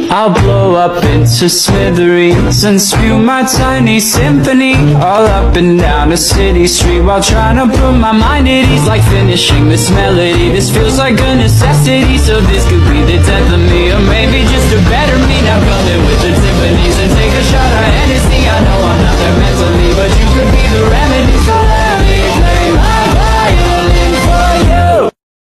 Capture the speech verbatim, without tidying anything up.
I'll blow up into smithereens and spew my tiny symphony all up and down a city street, while trying to put my mind at ease, like finishing this melody. This feels like a necessity, so this could be the death of me, or maybe just a better me. Now coming with the Tiffany's and take a shot of Hennessy. I know